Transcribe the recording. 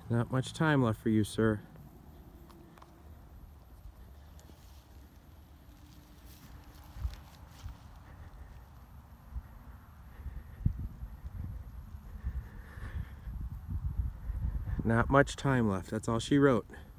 Not much time left for you, sir. Not much time left. That's all she wrote.